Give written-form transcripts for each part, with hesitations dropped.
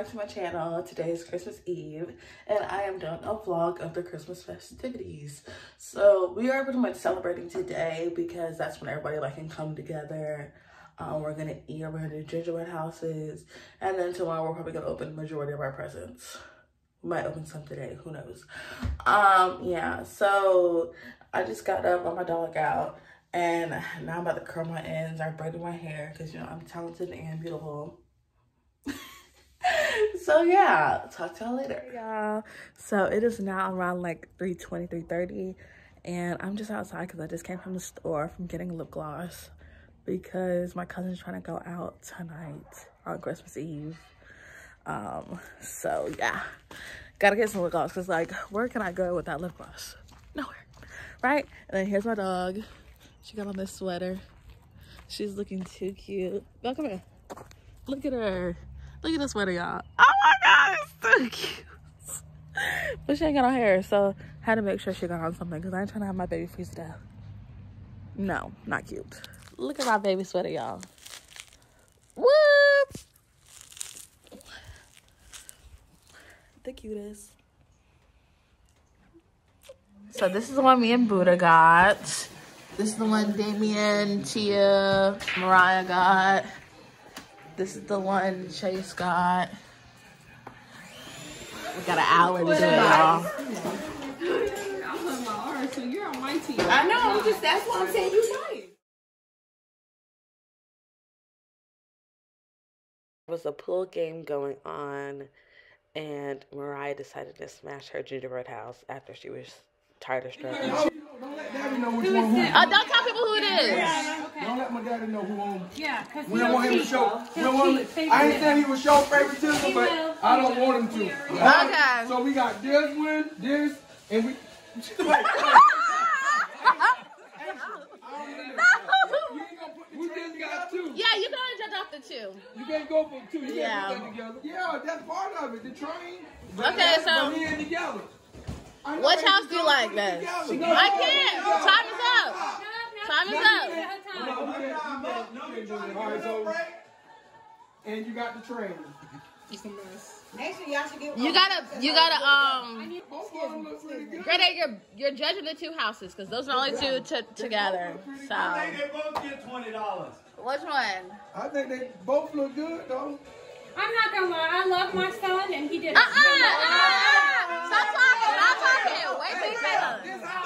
back to my channel. Today is Christmas Eve and I am doing a vlog of the Christmas festivities. So we are pretty much celebrating today because that's when everybody can come together. We're gonna eat, we're gonna do gingerbread houses, and then tomorrow we're probably gonna open the majority of our presents. We might open some today, who knows. Yeah, so I just got up, got my dog out, and now I'm about to curl my ends. I braided my hair because, you know, I'm talented and beautiful. So yeah, talk to y'all later. Hey y'all, so it is now around 3:20, 3:30, and I'm just outside because I just came from the store from getting lip gloss because my cousin's trying to go out tonight on Christmas Eve. So yeah, gotta get some lip gloss because where can I go without lip gloss? Nowhere, right? And then here's my dog. She got on this sweater. She's looking too cute. Go, come here. Look at her. Look at this sweater, y'all. Oh my God, it's so cute. But she ain't got no hair, so I had to make sure she got on something because I ain't trying to have my baby freeze to death. No, not cute. Look at my baby sweater, y'all. Whoop! The cutest. So this is the one me and Buddha got. This is the one Damien, Tia, Mariah got. This is the one Chase got. We got an hour to do it, y'all. I'm on my arm, so you're on my team. I know, that's why I'm saying you right. There was a pool game going on, and Mariah decided to smash her gingerbread house after she was tired of struggling. Don't let daddy know which one who. Don't tell people who it is. Yeah, okay. Don't let my daddy know who owns. Yeah, because We don't want him to show. We don't want him, I ain't saying he would show favoritism, but I don't want him to. Okay. So we got this one, this, and we. We just got two. Yeah, you can only judge off the two. You can't go for two. You Yeah. can't put that together. Yeah, that's part of it. The train. Okay, so- But we ain't together. Which house do you like best? I can't. Time is up. Time is up. All right, so. And you got the train. It's a mess. Next year, y'all should get. You gotta, Both of them look pretty good. Greta, you're judging the two houses because those are only two together. So, I think they both get $20. which one? I think they both look good, though. I'm not gonna lie, I love my son, and he did. Stop talking. Stop talking. Wait till you say that.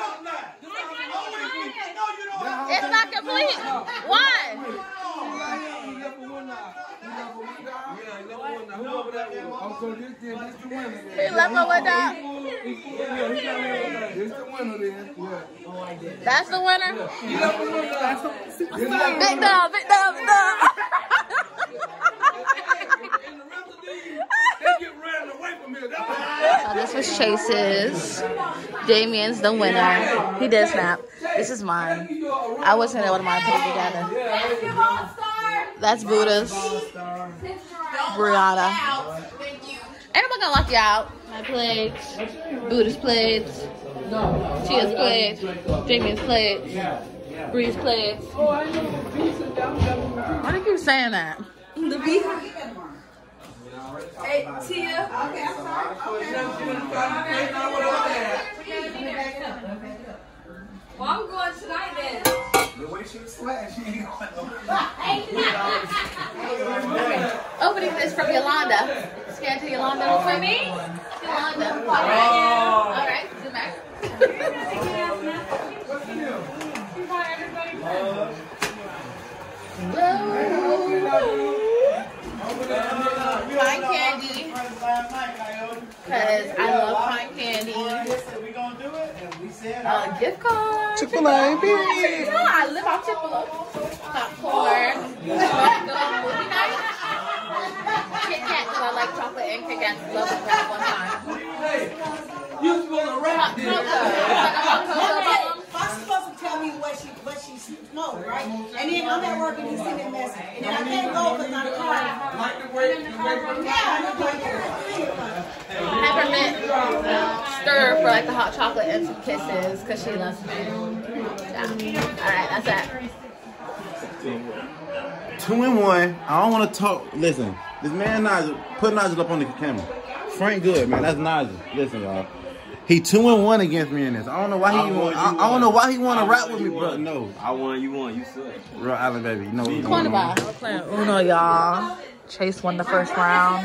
It's not complete. Why? He left my window. That's the winner. Big dog, big dog, big dog. So this was Chase's. Damien's the winner. He did snap. This is mine. I wasn't able to put it together. That's Buddha's. Brianna. Ain't nobody gonna lock you out. My plates. Buddha's plates. Tia's plates. Damien's plates. Bree's plates. Why do you keep saying that? The beef. Hey, Tia. Okay, I'm well, I'm going tonight then. The way she was sweating, she ain't going Opening this from Yolanda. Scan to Yolanda. For me? Yolanda. All right. Zoom back. Pine candy. Because I love pine candy. Gift card. Chick-fil-A, period. I live off Chick-fil-A. Popcorn. Movie night. Kit Kat, because I like chocolate and Kit Kat. Love it at one time. You supposed to rap Hot cocoa. Fox supposed to tell me what she smoked, right? And then I'm at work and he's sending a message. And then I can't go because my car. Like the way Yeah, and I'm like, Peppermint stir for the hot chocolate and some kisses because she loves me. Yeah. Alright, that's it. 2 and 1. I don't want to talk. Listen, This man Nigel, put Nigel up on the camera. Frank Good, man. That's Nigel. Listen, y'all. He 2-1 against me in this. I don't know why he want. I don't know why he want to rap with me, bro. No, I won, you won, you suck. Real Island baby, you know what's We're going on. playing Uno, y'all. Chase won the first round.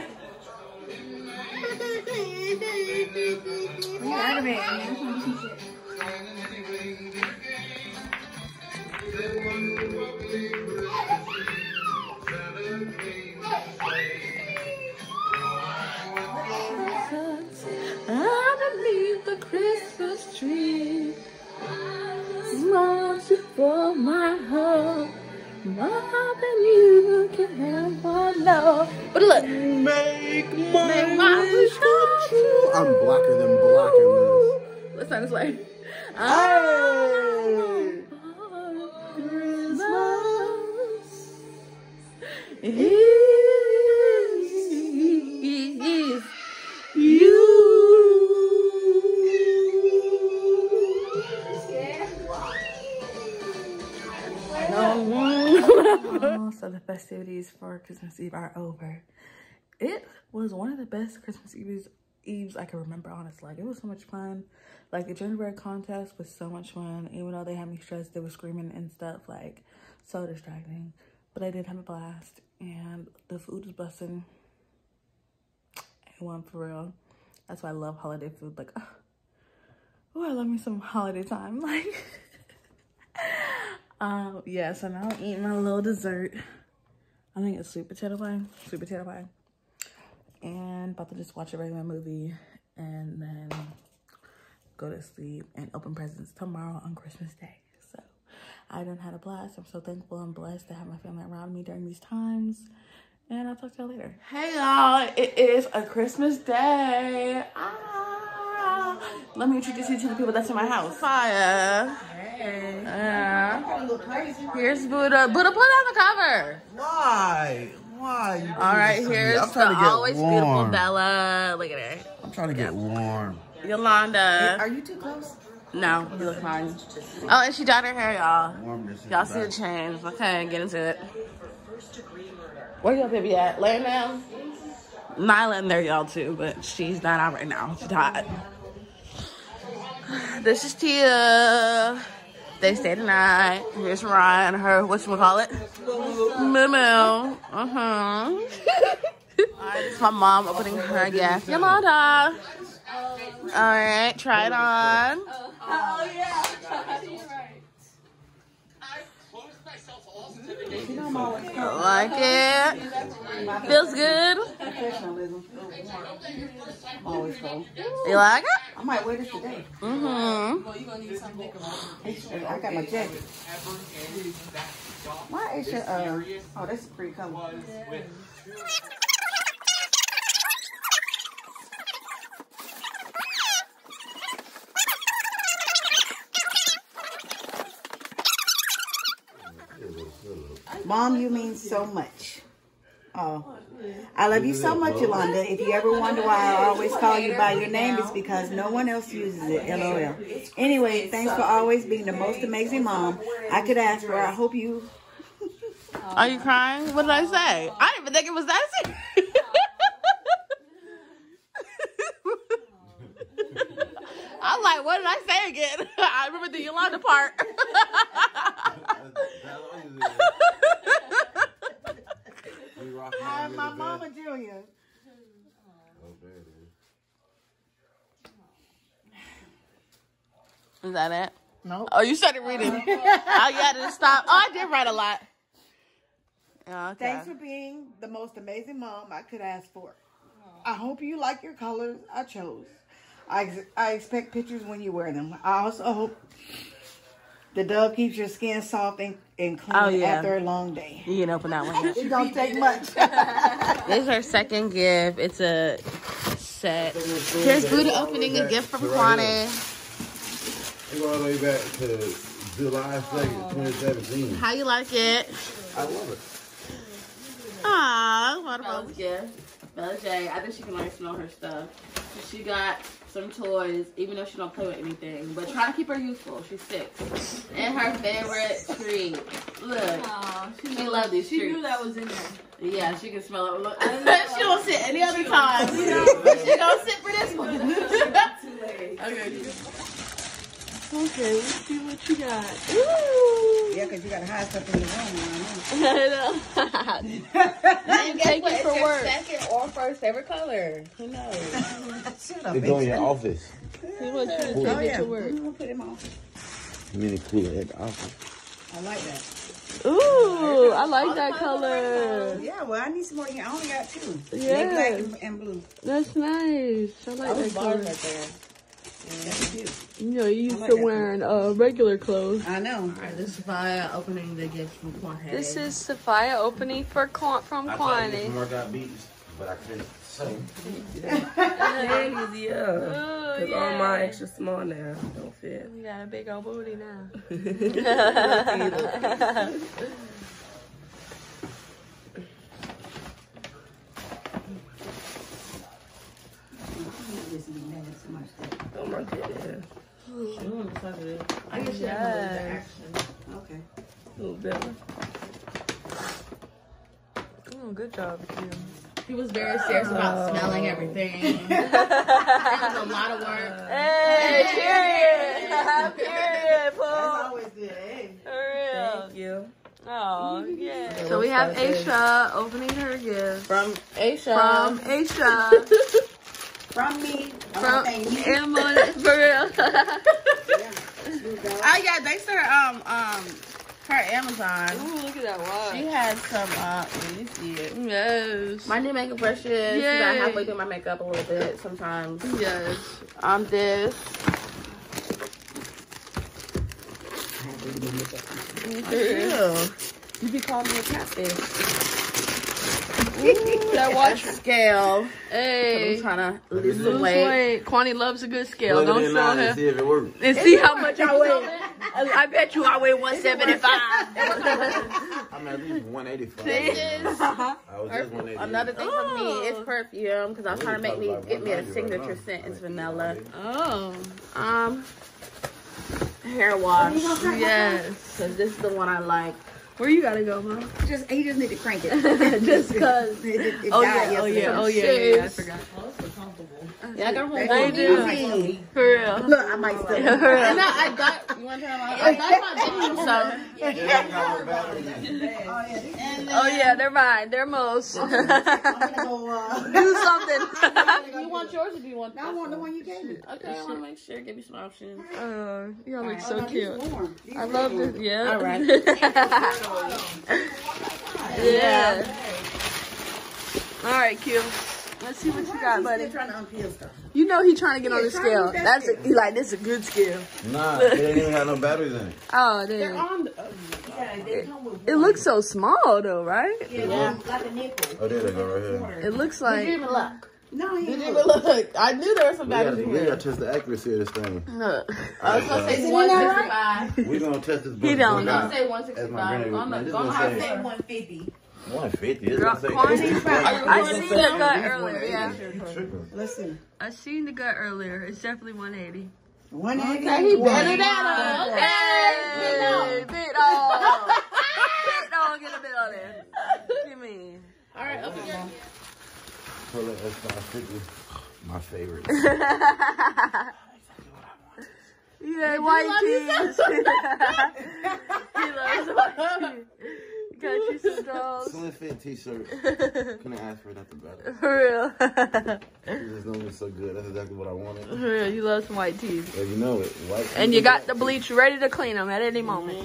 Underneath the Christmas tree, watching for my home, more than you can ever know. But look, Make my wish come true. I'm blacker than blocking this. Let's start this way. Hey. Christmas is you. So the festivities for Christmas Eve are over. It was one of the best Christmas Eves I can remember, honestly. Like, it was so much fun. Like, the gingerbread contest was so much fun. Even though they had me stressed, they were screaming and stuff, like, so distracting. But I did have a blast, and the food was busting. And one for real. That's why I love holiday food. Like, oh, I love me some holiday time. Like, yeah, so now I'm eating my little dessert. I think it's sweet potato pie. And about to just watch a regular movie and then go to sleep and open presents tomorrow on Christmas Day. So I done had a blast. I'm so thankful and blessed to have my family around me during these times. And I'll talk to y'all later. Hey y'all, it is a Christmas day. Let me introduce you to the people that's in my house. Fire. Hey. Here's Buddha. Buddha, put on the cover. Why? Why? You All right, here's I'm trying the to get always warm. beautiful Bella. Look at her. I'm trying to get warm. Yolanda. Are you too close? No, you look fine. Oh, and she dyed her hair, y'all. Warmness is Y'all see the back. change. Okay, get into it. Where your baby at? Laying down? Nyla in there, y'all, too, but she's not out right now. She died. This is Tia. They stay tonight. Here's Ryan, her, whatchamacallit? Moo. Alright, this is my mom opening her gift. Yolanda. Alright, try it on. Oh, yeah. You're right. Like it. Feels good. Professionalism. I'm always cold. You like it? I might wear this today. Mm-hmm. I got my jacket. Why is your, oh, that's a pretty color. Mom, you mean so much. Oh, I love you so much, Yolanda. If you ever wonder why I always call you by your name, it's because no one else uses it. LOL. Anyway, thanks for always being the most amazing mom I could ask for. I hope you... Are you crying? What did I say? I didn't even think it was that serious. I'm like, what did I say again? I remember the Yolanda part. Hi, my mama, Julia. Is that it? No. Oh, you started reading. Oh, yeah, didn't stop. Oh, I did write a lot. Oh, okay. Thanks for being the most amazing mom I could ask for. I hope you like your colors I chose. I expect pictures when you wear them. I also hope the Dove keeps your skin soft and clean after a long day. You can open that one. It don't take much. This is our second gift. It's a set. Here's Buddha opening a gift from Kwani. We go all the way back to July 2nd, 2017. How you like it? I love it. Aww, what about gift? Bella J. I think she can like smell her stuff. She got some toys, even though she don't play with anything. But try to keep her useful. She's 6. And her favorite treat. Look. Aww, she loves these treats. She knew that was in there. Yeah, she can smell it. Look. She don't sit any other time. But she don't sit for this one. Okay, let's see what you got. Ooh. Yeah, because you got to hide stuff in the room. And guess what? It's your second or first favorite color. Who knows? They go in your office. He wants you to take it to work. We'll put him on. Mini cooler at the office. I like that. Ooh, I like that color. Yeah, well, I need some more here. I only got 2. Yeah. Black and blue. That's nice. I like that color. Right there. That's cute. You know, you used to wearing regular clothes. I know. Alright, this is Sophia opening the gift from Quantity. This is Sophia opening from Quantity. More got beats, but I couldn't say. Because all my extra small now don't fit. You got a big old booty now. Oh my goodness. I guess she has a little action. Okay. A little better. Oh, good job, Kim. He was very serious about smelling everything. It was a lot of work. Hey, period. Period, That's Paul. always good. Hey. For real. Thank you. Oh, yeah. So we have Aisha opening her gift. From Aisha. From Aisha. From me. From Thank you. Emma, for real. I got thanks to her her Amazon. Ooh, look at that watch. She had some let me see it. Yes. My new makeup brushes. Yay. You got halfway through my makeup a little bit sometimes. Yes. This. You be calling me a catfish. Ooh, that watch. Scale. Hey. I'm trying to lose some Lose weight. weight. Quani loves a good scale. Plug it Don't in show now and her. see if it works. And see how much I weigh. I bet you I weigh 175. I'm at least 185. This is I was just 180. another thing for me is perfume because I'm trying to get me a signature scent. It's vanilla. Oh. Hair wash. Yes. Because this is the one I like. Where you gotta go, Mom? He just need to crank it. Just cause. It Oh died yeah, yesterday. I forgot. Yeah, I got They one. They do. easy. For real. Look, I might still. I got. You want to tell me? I got my Oh yeah, they're mine. They're most. I'm gonna go, Do something. Do you want yours or do you want? I want the one you gave me. Okay, I want to make sure. Give me some options. Y'all look so Oh, cute. these warm. These I love this. Yeah. All right. Yeah. All right, Q. Let's see what you got, buddy. Still trying to unpeel stuff. You know he trying to get on the try scale. with that That's scale. he like this is a good scale. Nah, it ain't even got no batteries in it. Oh, damn. Yeah, they come with It looks so small though, right? yeah, like a nickel. Oh, there they go right here. It looks Did you like. even look? No, he Did you ain't. even look? I knew there was some We gotta, batteries in we here. gotta test the accuracy of this thing. Look. I was gonna say Is it 165. We're gonna test this. He don't I was know. gonna say That's my 165. granny. Go on, Man, this go on, is high insane. say 150. 150. It's Drop gonna say. quantity. it's I seen the gut earlier. Yeah. tripping. Listen, I seen the gut earlier. It's definitely 180. 180. Okay, he better than us. Hey, Hey, big dog. Big dog, get a bit on there. Give me. all right, open your. Pull it, that's 550. My favorite. Yeah, white tees. He loves white tees. Got you some dolls. Slim fit t-shirt. Couldn't ask for nothing better. For real. This is gonna be so good. That's exactly what I wanted. For real, you love some white tees. Yeah, you know it. White And you got the bleach ready to clean them at any moment.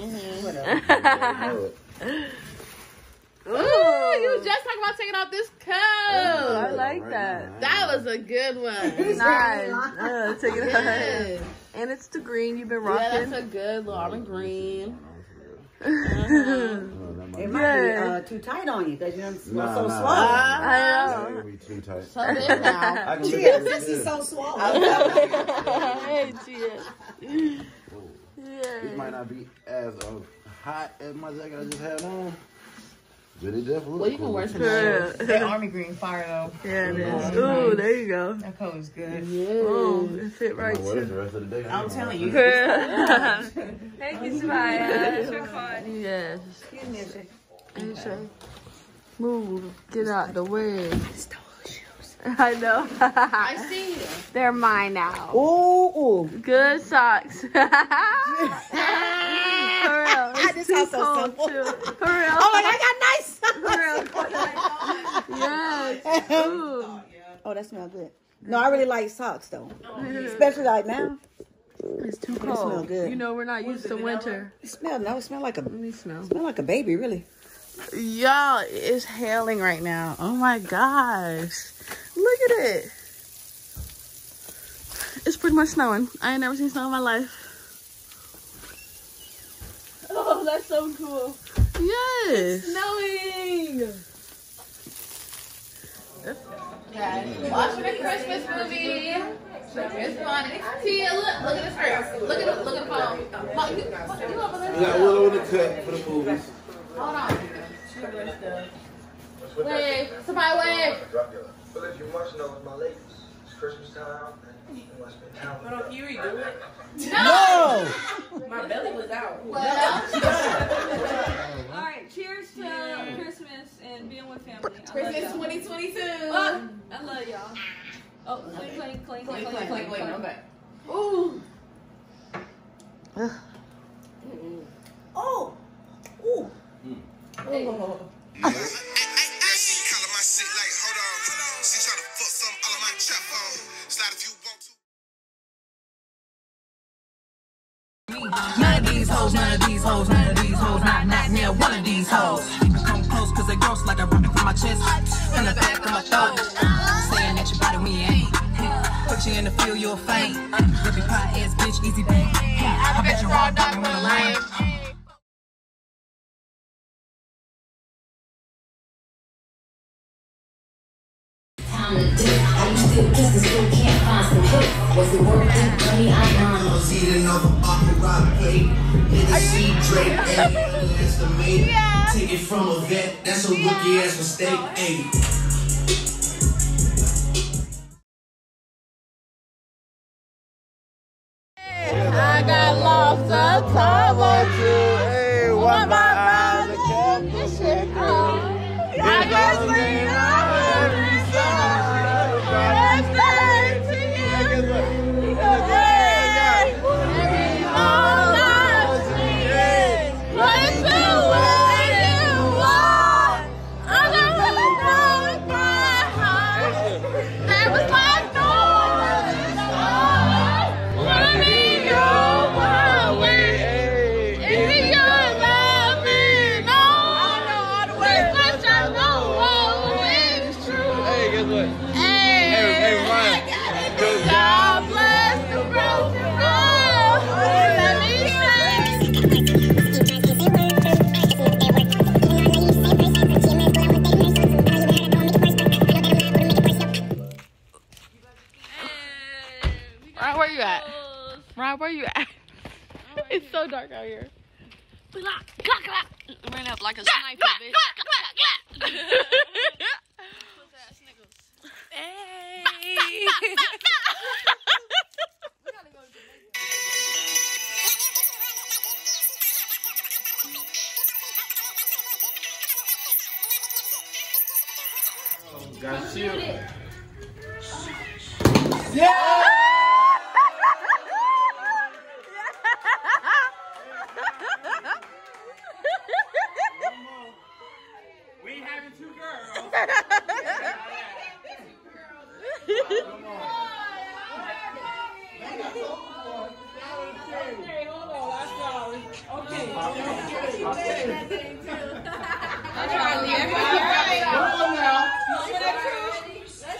Ooh, you was just talking about taking off this coat. I like that. That was a good one. Nice. Take it out. Good. And it's the green you've been Yeah, rocking. that's a good Lauren green. It might be too tight on you because you're so swollen. I know. It'll be too tight. So big now. I can look Yeah, at this this. is so swollen. Hey, Tia. It Yeah. might not be as hot as my jacket I just had on, Really definitely. Well, you can wear some. That army green fire though. Yeah, it is. Ooh, there you go. That color is good. Oh, it fit right I'm gonna wear this too. the rest of the day. I'm telling you. Thank you, Samaya. It's so fun. Yes. Excuse me a second. And say, move, get out the way. I know. I see you. They're mine now. Ooh. Good socks. For real. This is so simple. Too. For real. Oh my God, I got nice socks. Yes. Ooh. Oh, that smells good. No, I really like socks though. Especially like now. It's too It smell cold. good. You know we're not used to winter. It smells like a Let me smell. like a baby, really. Y'all, it's hailing right now. Oh my gosh. Look at it. It's pretty much snowing. I ain't never seen snow in my life. Oh, that's so cool. Yes. Snowing. Guys, watching a Christmas movie. It's fun. See, look at the script. Look at the phone. We got Willow in the cut for the movies. Hold on. Wave. Somebody wave. Well, if you must know, my ladies, it's Christmas time, and you must spend time with Hold on, can you redo it? No. My belly was out. All right, cheers to Christmas and being with family. Christmas 2022. I love y'all. Oh, clink, clink, clink, clink, clink, clink. Okay. Ooh. Oh. Ooh. None of these hoes, none of these hoes, none of these hoes, not near one of these hoes. Come close cause they gross like a rocket from my chest and the back of my throat. Saying that your body we ain't. Put you in the field, you'll faint. Whippy pie ass bitch, easy bang. I bet you raw dog in the lane. I used to kiss and still can't find some hook. Was it worth it? Money, I know. Eating off a rock plate. Nigga see Drake, that's the mate. Take it from a vet, that's a rookie ass mistake. Ayy. I got lost a time or two. Hey, what my eyes are kept. This shit cold. I just lean on every Where you at? It's so dark out here. Ran up like a sniper, bitch. Hey. Got you. Yeah! We ain't having two girls. Come on. Hey, hold on. That's sorry. Okay. Come on now.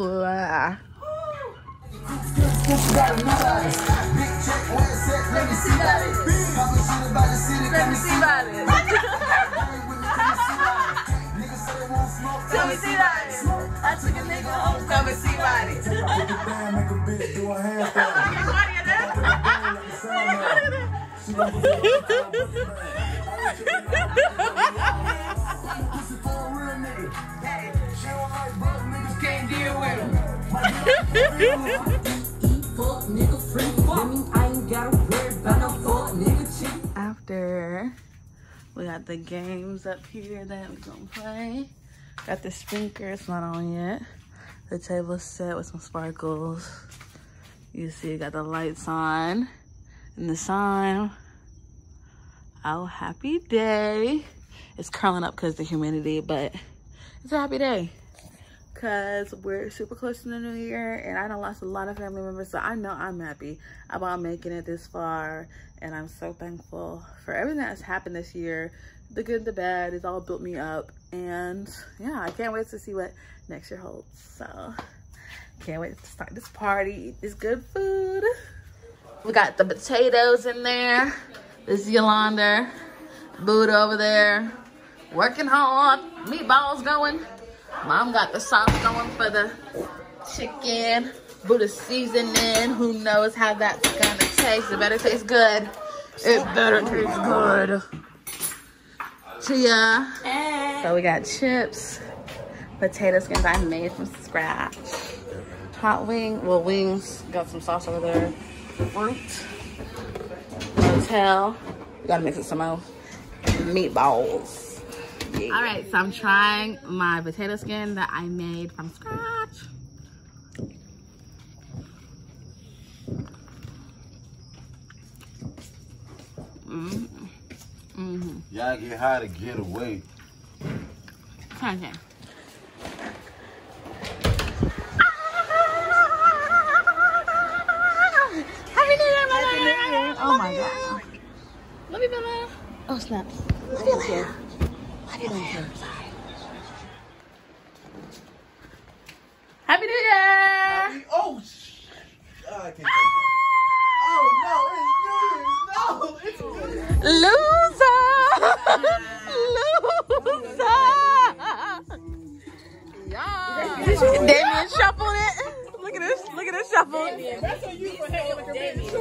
Blah. Let me see about it. Let me see about it. Tell me see about it. I took a nigga home. Come and see about it. Make a bitch do a handstand. Can't deal with him. Fuck nigga free. That mean I ain't gotta worry about no fuck nigga cheat. After we got the games up here that we're gonna play. Got the speaker, it's not on yet. The table's set with some sparkles. You see, got the lights on and the sign. Oh, happy day. It's curling up because of the humidity, but it's a happy day. Because we're super close to the new year and I done lost a lot of family members, so I know I'm happy about making it this far. And I'm so thankful for everything that's happened this year. The good, the bad, it's all built me up. And yeah, I can't wait to see what next year holds. So can't wait to start this party, eat this good food. We got the potatoes in there. This is Yolanda, Buddha over there, working hard, meatballs going. Mom got the sauce going for the chicken. Buddha seasoning. Who knows how that's gonna taste? It better taste good. It better taste good. Chia. So we got chips, potato skins I made from scratch. Hot wings. Got some sauce over there. Fruit. Hotel. We gotta mix it some more. Meatballs. Yeah. All right, so I'm trying my potato skin that I made from scratch. Y'all get high to get away. Okay. Happy New Year, Bella! Oh my God. Love you, Bella. Oh, snap. Love you, Bella. Love you, Bella. Happy New Year! Happy, oh, I can't take that. Oh, no, it's New Year's. No, it's Loser! Loser! Damien shuffled it. Look at this. Look at this shuffle. That's on you for hanging like a bitch.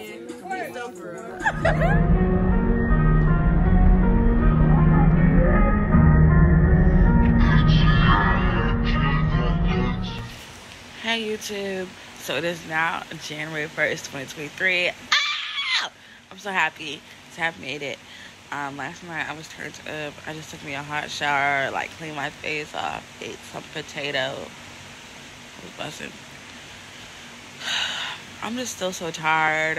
Hey YouTube. So it is now January 1st, 2023. Ah! I'm so happy to have made it. Last night I was turned up. I just took me a hot shower, like cleaned my face off, ate some potato. I was busting. I'm just still so tired.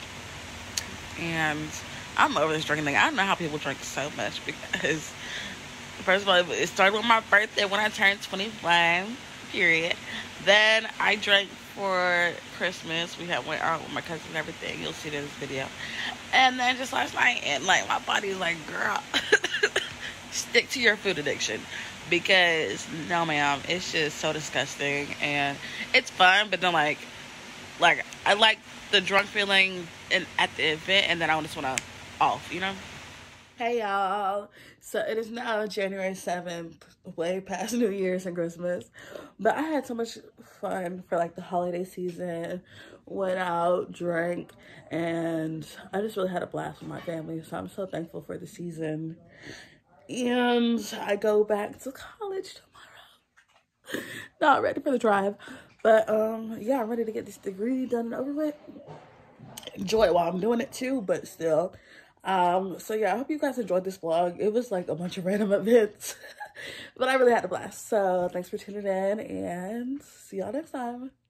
And I'm over this drinking thing. I don't know how people drink so much because, first of all, it started with my birthday when I turned 21, period. Then I drank for Christmas. We went out with my cousin and everything. You'll see it in this video. And then just last night, and like my body's like, girl, stick to your food addiction. Because no ma'am, it's just so disgusting. And it's fun, but then like I like the drunk feeling at the event, and then I just want to off, you know? Hey y'all, so it is now January 7th, way past New Year's and Christmas, but I had so much fun for like the holiday season, went out, drank, and I just really had a blast with my family, so I'm so thankful for the season. And I go back to college tomorrow. Not ready for the drive, but yeah, I'm ready to get this degree done and over with. Enjoy it while I'm doing it too, but still. So yeah, I hope you guys enjoyed this vlog. It was like a bunch of random events, but I really had a blast. So thanks for tuning in and see y'all next time.